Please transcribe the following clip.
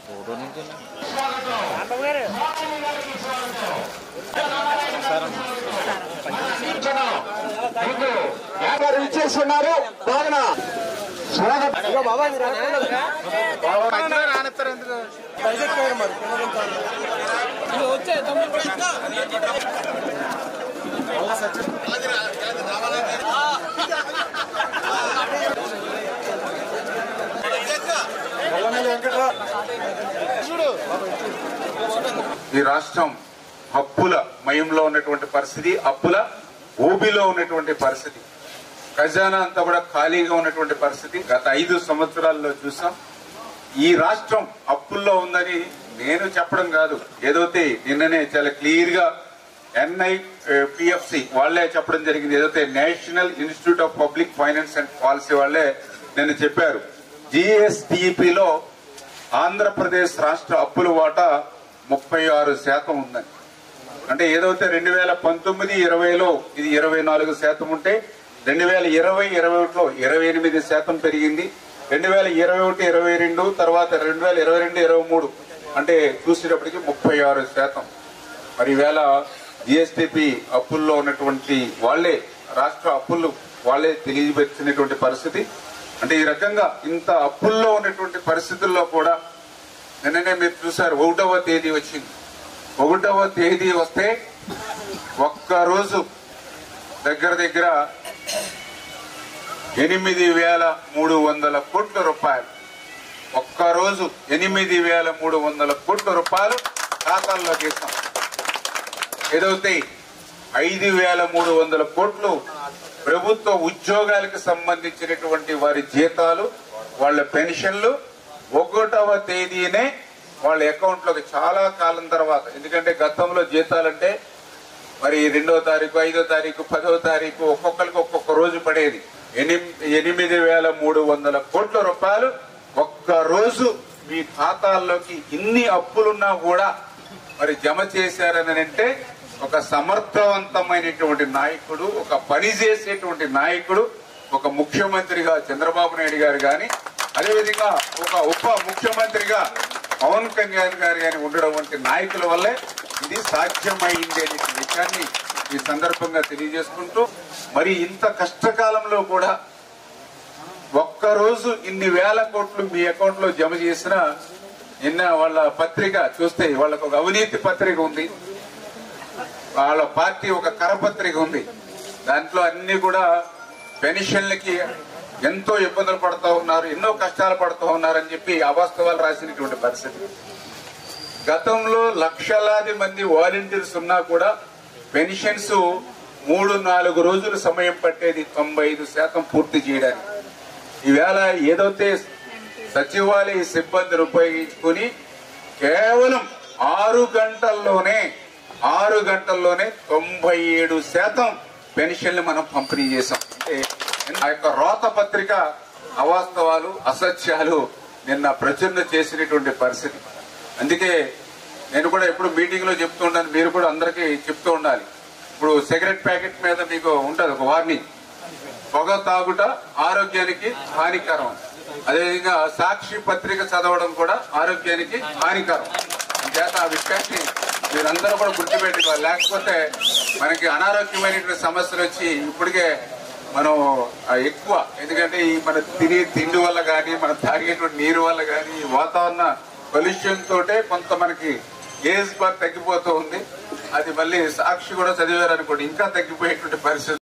ఇచ్చేస్తున్నారు ఈ రాష్ట్రం అప్పుల మయంలో ఉన్నటువంటి పరిస్థితి, అప్పుల ఊబిలో ఉన్నటువంటి పరిస్థితి, ఖజానా అంతా కూడా ఖాళీగా ఉన్నటువంటి పరిస్థితి గత 5 సంవత్సరాల్లో చూసాం. ఈ రాష్ట్రం అప్పుల్లో ఉందని నేను చెప్పడం కాదు, ఏదైతే నిన్ననే చాలా క్లియర్ గా NIPFC వాళ్లే చెప్పడం జరిగింది. ఏదైతే national institute of public finance and policy వాళ్లే నిన్న చెప్పారు. GSDPలో ఆంధ్రప్రదేశ్ రాష్ట్ర అప్పుల వాటా 36% ఉందని. అంటే ఏదైతే 2019-20లో ఇది 24% ఉంటే 2020-21లో 28% పెరిగింది. 2021-22 తర్వాత 2022-23 అంటే చూసేటప్పటికి 36%. మరి ఈవేళ GSDP అప్పుల్లో ఉన్నటువంటి వాళ్లే, రాష్ట్ర అప్పులు వాళ్లే తెలియజేసినటువంటి పరిస్థితి. అంటే ఈ రకంగా ఇంత అప్పుల్లో ఉన్నటువంటి పరిస్థితుల్లో కూడా నిన్ననే మీరు చూసారు 1వ తేదీ వచ్చింది. 1వ తేదీ వస్తే ఒక్కరోజు దగ్గర 8,300 కోట్ల రూపాయలు, ఒక్కరోజు 8,300 కోట్ల రూపాయలు ఖాతాల్లోకి వేస్తాం. ఏదైతే 5,300 కోట్లు ప్రభుత్వ ఉద్యోగాలకు సంబంధించినటువంటి వారి జీతాలు, వాళ్ళ పెన్షన్లు 1వ తేదీనే వాళ్ళ అకౌంట్ లోకి చాలా కాలం తర్వాత. ఎందుకంటే గతంలో జీతాలంటే మరి 2వ తారీఖు, 5వ తారీఖు, 10వ తారీఖు ఒక్కొక్కరికి ఒక్కొక్క రోజు పడేది. 8,300 కోట్ల రూపాయలు ఒక్క రోజు మీ ఖాతాల్లోకి ఇన్ని అప్పులున్నా కూడా మరి జమ చేశారని అంటే ఒక సమర్థవంతమైనటువంటి నాయకుడు, ఒక పని చేసేటువంటి నాయకుడు, ఒక ముఖ్యమంత్రిగా చంద్రబాబు నాయుడు గారు గాని, అదేవిధంగా ఒక ఉప ముఖ్యమంత్రిగా పవన్ కళ్యాణ్ గారు గాని ఉండడం వంటి నాయకుల వల్లే ఇది సాధ్యమైంది అనే విషయాన్ని ఈ సందర్భంగా తెలియజేసుకుంటూ, మరి ఇంత కష్టకాలంలో కూడా ఒక్కరోజు ఇన్ని వేల కోట్లు మీ అకౌంట్ లో జమ చేసిన నిన్న వాళ్ళ పత్రిక చూస్తే వాళ్ళకు ఒక అవినీతి పత్రిక ఉంది, వాళ్ళ పార్టీ ఒక కరపత్రిక ఉంది. దాంట్లో అన్ని కూడా పెన్షన్లకి ఎంతో ఇబ్బందులు పడుతూ ఉన్నారు, ఎన్నో కష్టాలు పడుతూ ఉన్నారని చెప్పి అవాస్తవాలు రాసినటువంటి పరిస్థితి. గతంలో లక్షలాది మంది వాలంటీర్స్ ఉన్నా కూడా పెన్షన్స్ 3-4 రోజులు సమయం పట్టేది 95% పూర్తి చేయడానికి. ఈవేళ ఏదైతే సచివాలయ సిబ్బందిని ఉపయోగించుకుని కేవలం 6 గంటల్లోనే 97% పెన్షన్లు మనం పంపిణీ చేశాం. అంటే ఆ యొక్క రోత పత్రిక అవాస్తవాలు, అసత్యాలు నిన్న ప్రచురణ చేసినటువంటి పరిస్థితి. అందుకే నేను కూడా ఎప్పుడు మీటింగ్ లో చెప్తూ ఉంటాను, మీరు కూడా అందరికీ చెప్తూ ఉండాలి. ఇప్పుడు సిగరెట్ ప్యాకెట్ మీద మీకు ఉంటది ఒక వార్నింగ్, పొగ తాగుట ఆరోగ్యానికి హానికరం. అదేవిధంగా సాక్షి పత్రిక చదవడం కూడా ఆరోగ్యానికి హానికరం. చేత ఆ విషయాన్ని మీరందరూ కూడా గుర్తుపెట్టుకోవాలి. లేకపోతే మనకి అనారోగ్యమైనటువంటి సమస్యలు వచ్చి ఇప్పటికే మనం ఎక్కువ, ఎందుకంటే ఈ మన తిండి వల్ల కానీ, మనం తాగేటువంటి నీరు వల్ల కానీ, ఈ వాతావరణ పొల్యూషన్ తోటే కొంత మనకి ఏజ్ బార్ తగ్గిపోతూ ఉంది. అది మళ్ళీ సాక్షి కూడా చదివారనుకోండి ఇంకా తగ్గిపోయేటువంటి పరిస్థితి.